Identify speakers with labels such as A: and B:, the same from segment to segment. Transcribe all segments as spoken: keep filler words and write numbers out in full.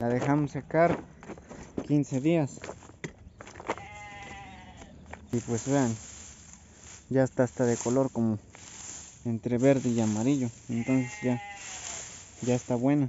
A: La dejamos secar quince días. Y pues vean, ya está hasta de color como entre verde y amarillo. Entonces ya, ya está buena.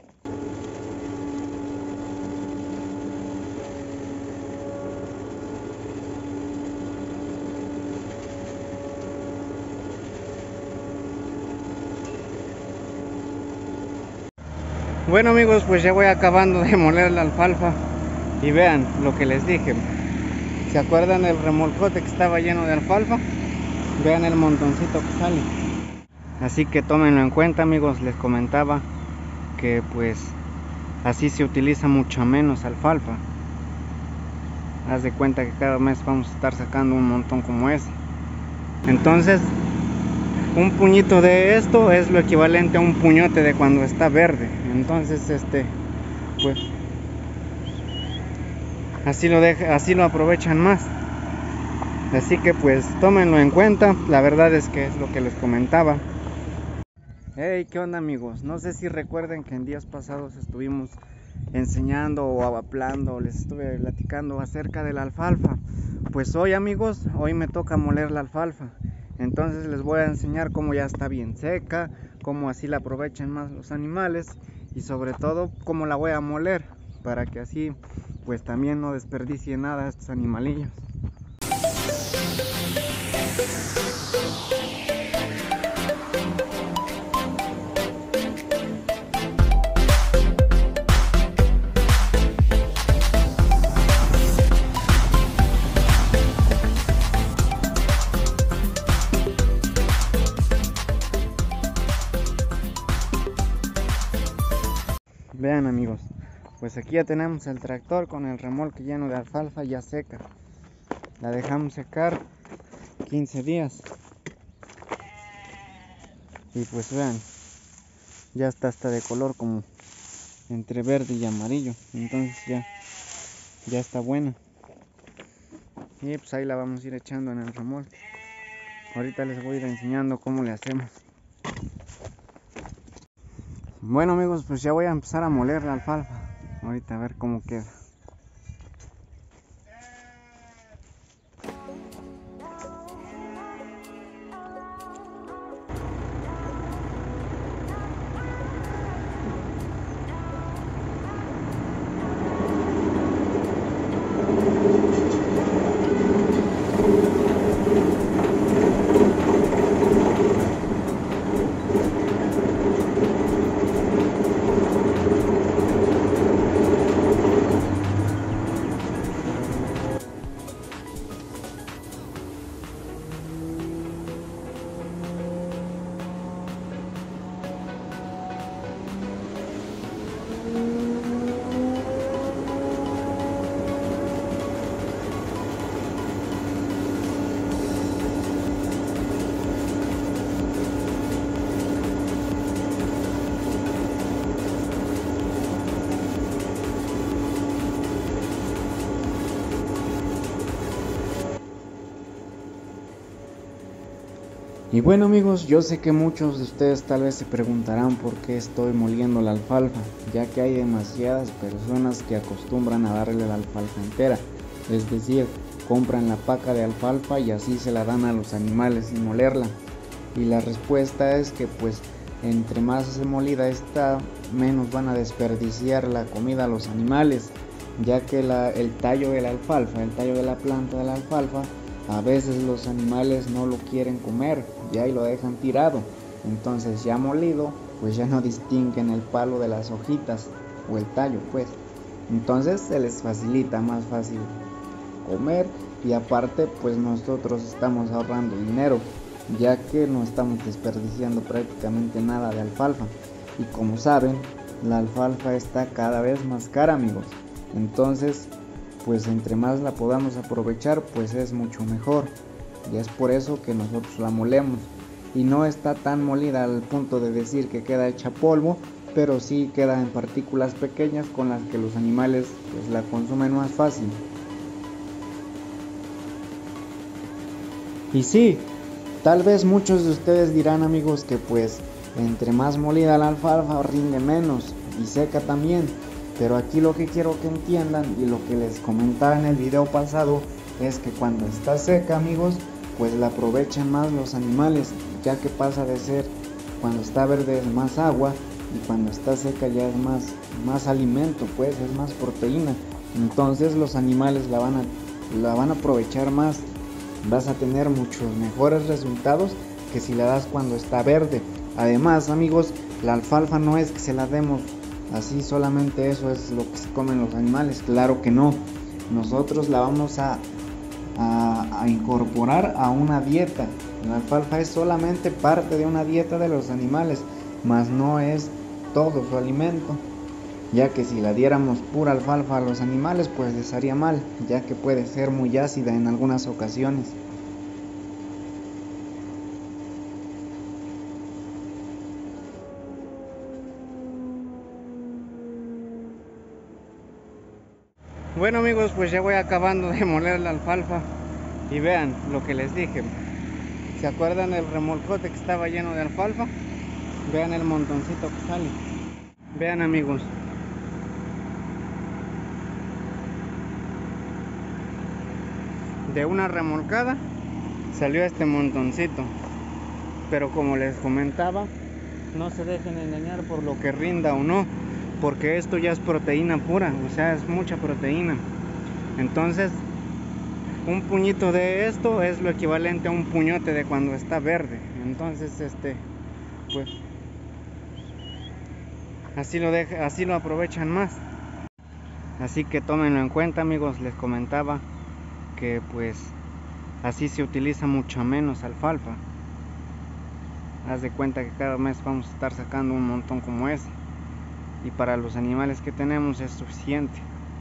A: Bueno amigos, pues ya voy acabando de moler la alfalfa. Y vean lo que les dije. ¿Se acuerdan del remolcote que estaba lleno de alfalfa? Vean el montoncito que sale. Así que tómenlo en cuenta amigos. Les comentaba que pues así se utiliza mucho menos alfalfa. Haz de cuenta que cada mes vamos a estar sacando un montón como ese. Entonces un puñito de esto es lo equivalente a un puñote de cuando está verde. Entonces este pues así lo deja, así lo aprovechan más. Así que pues tómenlo en cuenta. La verdad es que es lo que les comentaba. Hey, ¿qué onda amigos? No sé si recuerden que en días pasados estuvimos enseñando o hablando, les estuve platicando acerca de la alfalfa. Pues hoy amigos, hoy me toca moler la alfalfa. Entonces les voy a enseñar cómo ya está bien seca, cómo así la aprovechan más los animales y sobre todo cómo la voy a moler para que así pues también no desperdicie nada a estos animalillos. Vean amigos, pues aquí ya tenemos el tractor con el remolque lleno de alfalfa ya seca. La dejamos secar quince días. Y pues vean, ya está hasta de color como entre verde y amarillo. Entonces ya, ya está buena. Y pues ahí la vamos a ir echando en el remolque. Ahorita les voy a ir enseñando cómo le hacemos. Bueno amigos, pues ya voy a empezar a moler la alfalfa. Ahorita a ver cómo queda. Y bueno amigos, yo sé que muchos de ustedes tal vez se preguntarán por qué estoy moliendo la alfalfa, ya que hay demasiadas personas que acostumbran a darle la alfalfa entera, es decir, compran la paca de alfalfa y así se la dan a los animales sin molerla. Y la respuesta es que pues entre más molida está, menos van a desperdiciar la comida a los animales, ya que la, el tallo de la alfalfa, el tallo de la planta de la alfalfa, a veces los animales no lo quieren comer, ya y lo dejan tirado. Entonces ya molido, pues ya no distinguen el palo de las hojitas o el tallo pues. Entonces se les facilita más fácil comer y aparte pues nosotros estamos ahorrando dinero, ya que no estamos desperdiciando prácticamente nada de alfalfa. Y como saben, la alfalfa está cada vez más cara amigos. Entonces pues entre más la podamos aprovechar pues es mucho mejor, y es por eso que nosotros la molemos. Y no está tan molida al punto de decir que queda hecha polvo, pero sí queda en partículas pequeñas con las que los animales pues la consumen más fácil. Y sí, tal vez muchos de ustedes dirán amigos que pues entre más molida la alfalfa rinde menos y seca también. Pero aquí lo que quiero que entiendan y lo que les comentaba en el video pasado es que cuando está seca, amigos, pues la aprovechan más los animales, ya que pasa de ser, cuando está verde es más agua y cuando está seca ya es más, más alimento, pues es más proteína. Entonces los animales la van a, la van a aprovechar más. Vas a tener muchos mejores resultados que si la das cuando está verde. Además, amigos, la alfalfa no es que se la demos así solamente, eso es lo que se comen los animales, claro que no. Nosotros la vamos a, a, a incorporar a una dieta. La alfalfa es solamente parte de una dieta de los animales, mas no es todo su alimento, ya que si la diéramos pura alfalfa a los animales, pues les haría mal, ya que puede ser muy ácida en algunas ocasiones. Bueno, amigos, pues ya voy acabando de moler la alfalfa y vean lo que les dije. ¿Se acuerdan del remolcote que estaba lleno de alfalfa? Vean el montoncito que sale. Vean, amigos. De una remolcada salió este montoncito. Pero como les comentaba, no se dejen engañar por lo que rinda o no, porque esto ya es proteína pura, o sea, es mucha proteína. Entonces, un puñito de esto es lo equivalente a un puñote de cuando está verde. Entonces, este, pues, así lo deja, así lo aprovechan más. Así que tómenlo en cuenta, amigos. Les comentaba que pues así se utiliza mucho menos alfalfa. Haz de cuenta que cada mes vamos a estar sacando un montón como ese, y para los animales que tenemos es suficiente.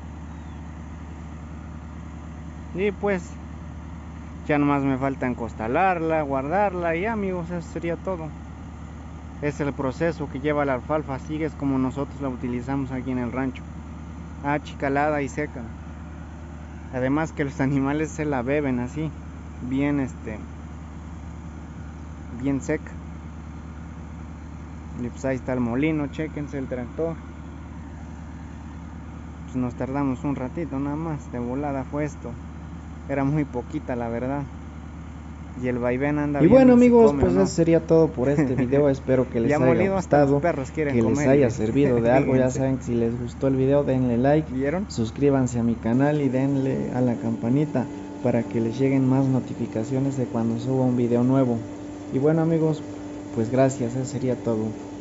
A: Y pues ya nomás me falta encostalarla, guardarla y ya, amigos, eso sería todo. Es el proceso que lleva la alfalfa, así es como nosotros la utilizamos aquí en el rancho, achicalada y seca. Además que los animales se la beben así, bien este, bien seca. Y pues ahí está el molino, chequense el tractor. Pues nos tardamos un ratito nada más, de volada fue esto. Era muy poquita, la verdad. Y el vaivén anda. Y bueno, amigos, si pues eso sería todo por este video. Espero que les haya molido, gustado, que les comer, haya servido de algo. Ya saben que si les gustó el video, denle like, ¿vieron? Suscríbanse a mi canal y denle a la campanita para que les lleguen más notificaciones de cuando suba un video nuevo. Y bueno, amigos, pues gracias, eso sería todo.